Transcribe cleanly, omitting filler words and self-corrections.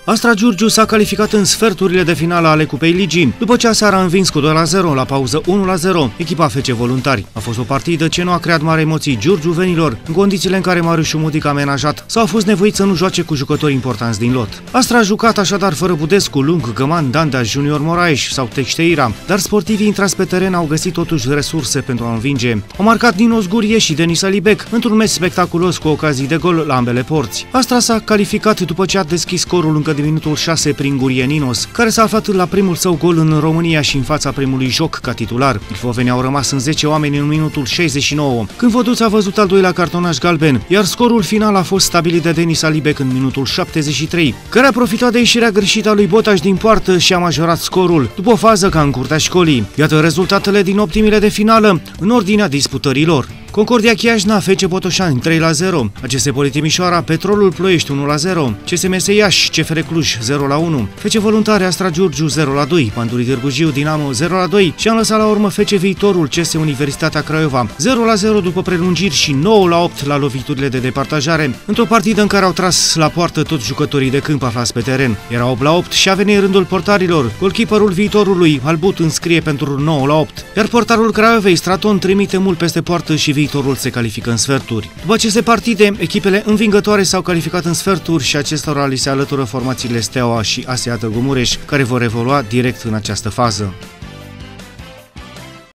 Astra Giurgiu s-a calificat în sferturile de finală ale Cupei Ligii, după ce aseară a învins cu 2-0, la pauză 1-0, echipa FC Voluntari. A fost o partidă ce nu a creat mari emoții giurgiuvenilor, în condițiile în care Marius Șumudic a amenajat sau a fost nevoit să nu joace cu jucători importanți din lot. Astra a jucat așadar fără Budescu, Lung, Găman, Dandea, Junior Moraes sau Texteira, dar sportivii intrați pe teren au găsit totuși resurse pentru a învinge. Au marcat Nino Zgurie și Denis Alibec într-un meci spectaculos cu ocazii de gol la ambele porți. Astra s-a calificat după ce a deschis scorul încă de minutul 6 prin Gurie Ninos, care s-a aflat la primul său gol în România și în fața primului joc ca titular. Ilfovenii au rămas în 10 oameni în minutul 69, când Văduț a văzut al doilea cartonaș galben, iar scorul final a fost stabilit de Denis Alibec în minutul 73, care a profitat de ieșirea greșită a lui Botaș din poartă și a majorat scorul, după o fază ca în curtea școlii. Iată rezultatele din optimile de finală, în ordinea disputărilor. Concordia Chiajna, FC Botoșani 3-0, ACS Poli Timișoara, Petrolul Ploiești 1-0, CSMS Iași, CFR Cluj 0-1, FC Voluntari Astra Giurgiu 0-2, Pandurii Târgu Jiu Dinamo 0-2 și am lăsat la urmă FC Viitorul CS Universitatea Craiova 0-0 după prelungiri și 9-8 la loviturile de departajare, într-o partidă în care au tras la poartă toți jucătorii de câmp aflați pe teren. Era 8-8 și a venit rândul portarilor. Golkeeperul Viitorului, Albut, înscrie pentru 9-8, iar portarul Craiovei, Straton, trimite mult peste poartă și Viitorul se califică în sferturi. După aceste partide, echipele învingătoare s-au calificat în sferturi și acestora li se alătură formațiile Steaua și ASEA Târgu Mureș, care vor evolua direct în această fază.